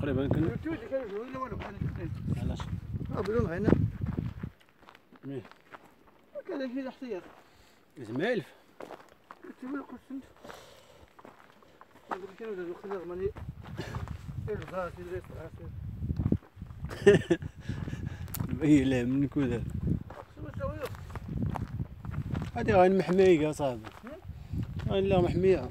تقريبا علاش بدون غينا ميه كذا في الاحتياط زعما 1000 تقول قسمت نقول لك انا دابا خلي ماني الغاس اللي راسي باين لا من كذا شنو نسويو هادي غير محمية صاحبي غير لا محمية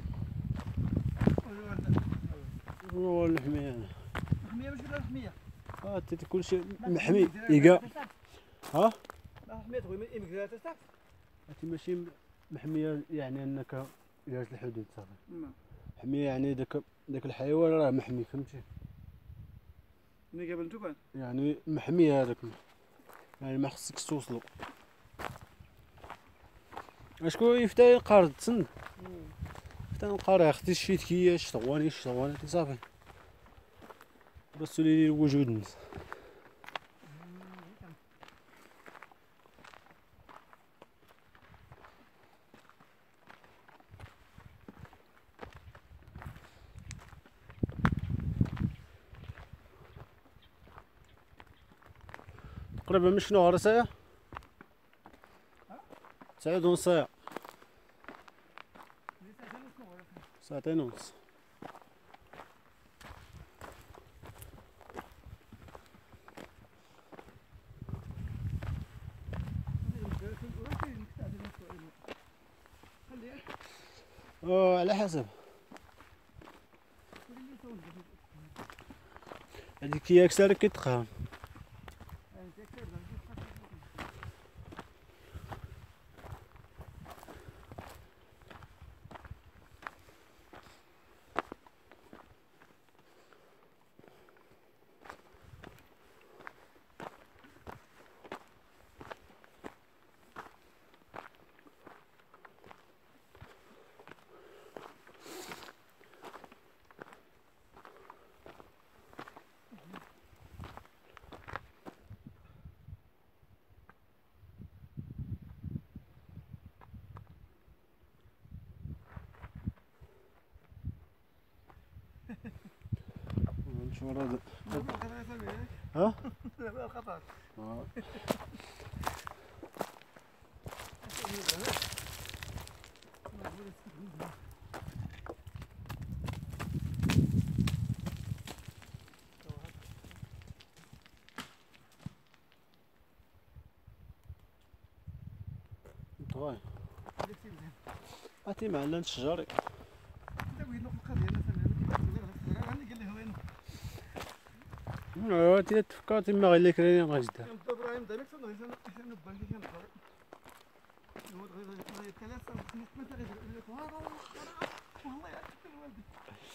هو المحمية محمية مش ولا محمية تي كلشي محمي إيكا ها محمية خويا إمكانيات تاعك هادي ماشي محمية يعني أنك جات الحدود صافي محمية يعني داك الحيوان راه محمي فهمتي ملي قابلتو بان يعني محمية هذاك يعني ما خصكش توصلو اشكون يفتح يقارض تسن حتى نقاري اختي شيت كياش طواني صافي بس لي وجود الناس تقريبا من شنو غير ساعة 9:30 ساعة 2:30 على حسب هاديك كياك سالك كيتقام نشوف هذا ها لا خطر طيب عطي معنا الشجري ايوا تفكرتي ما غير لك راني غنجدها ابراهيم دابا كنت غير نبان لك انا هو غير ثلاثه مثلا غير لك والله يعطيك الوالد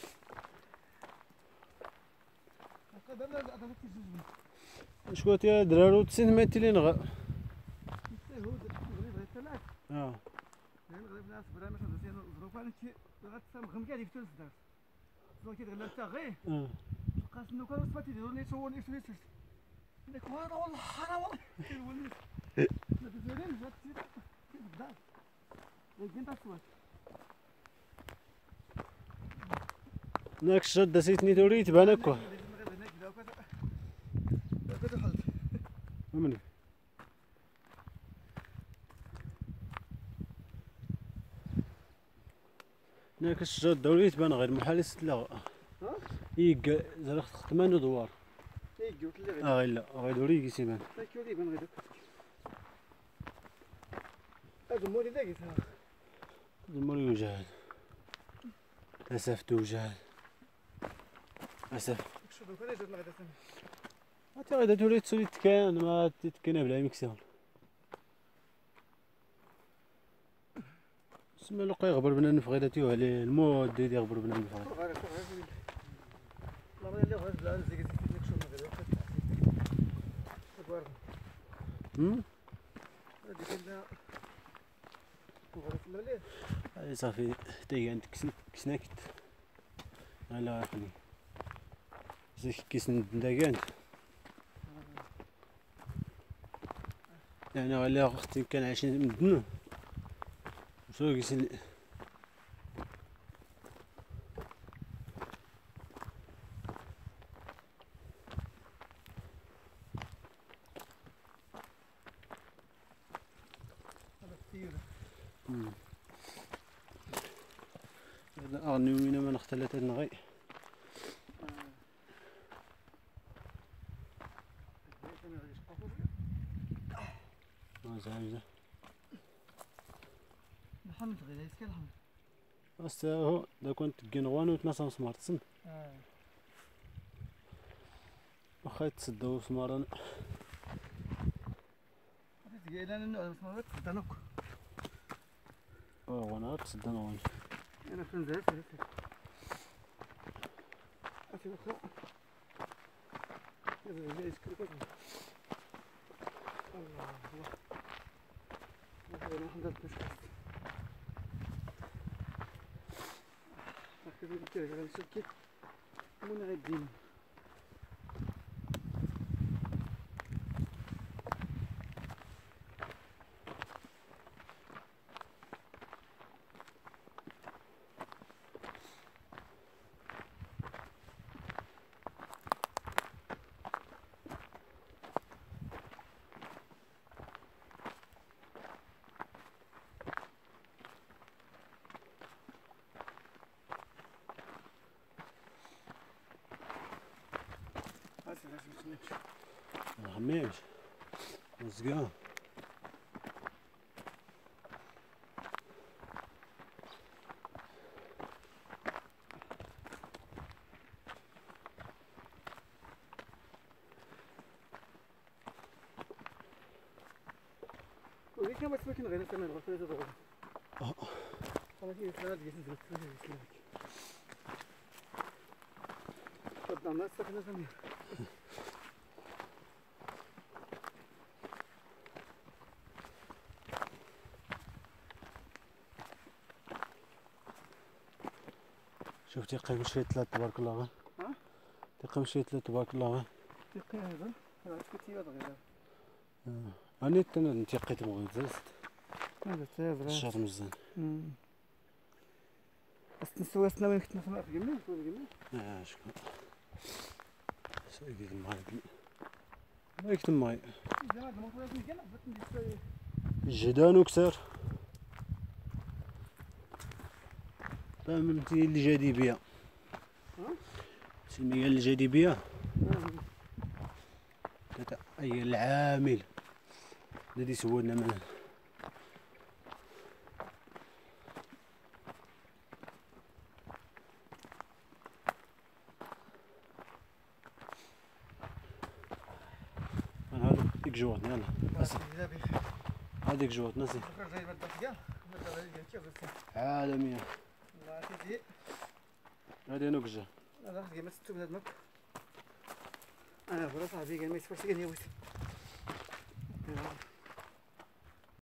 هكا دابا هذا كيجوز شكون يا درارو تسنمتي نغا هو غير ثلاث غير الناس بلا ما تهضر فيها الظروف انا غتسام كاع ديك الثلث دار زو كيتغلى حتى غير لقات انه كانوا صفاتي ديالو اللي صورني في الفيس داك هذا والله انا والله كيولي ما تزالين جات في الدار لكن تاع الصوات ناك الشد سيتني توري تبان هكا من ناك الشد دوري تبان غير محال ستلا يق زرخ خدمان دوار غير لا غير دوري كيسيبان يبان غير هذا مولي داك الموري وجهاد اسفت وجهاد اسف شوف كان جاتنا غدا ثاني حتى غدا تولي تسولي تكان ما تتكنا بلا مكسون سما لو يغبر بنا نفغيداتي عليه المود ديال يغبر بنا نفغيد والله اللي غير بلا نزيد لك شوف غير هادي كلها وغرف الليل هاي صافي حتى عندك كسناكت لا خلي زيك كيسن داكان يعني غير اختي كان عايشين مدنو وشو كيسن هذا أغني وين ما نختلت النغي زعيمة الحمد غير يسكن الحمد بس هو دا كنت جنوان وتناسى مسمارتسن واخا تسداو سمارن تقيل انا النوع مسمارات تسدانوك وانا تسدانا وين انا كنت زعلت افي اخرى هذا يسكن كذا الله الله ما حضرت مشكلة هكذا بالتالي على الشركة منعدين ما خميمش مزقان وليك ما تسمعك غير الثمن غير ثلاثة دغري خلاص هي ثلاثة جالسين في الثلاثة يسلمك قدام الناس ساكنة ثمانية شوف تيقيم شي ثلاثة تبارك الله غير ها؟ تيقيم شي ثلاثة تبارك الله غير تيقي هذا هذا كتيبات غير أنا تيقيت بغيت زاد هذا تازرع الشاط مزيان بس نسواسنا وين كنت نسمع في جميع شكون سيدي الماي ما يكتم ماي الجدان وكسر فهمتي الجاذبية سميها الجاذبية أي العامل الذي سولنا منه هذيك جواتنا يلا هذيك جواتنا زين عالمية هذه نقجة هذا خدي ما تستوب هذا نك انا فرا صاحبي قال ما يسفرش قال لي ويت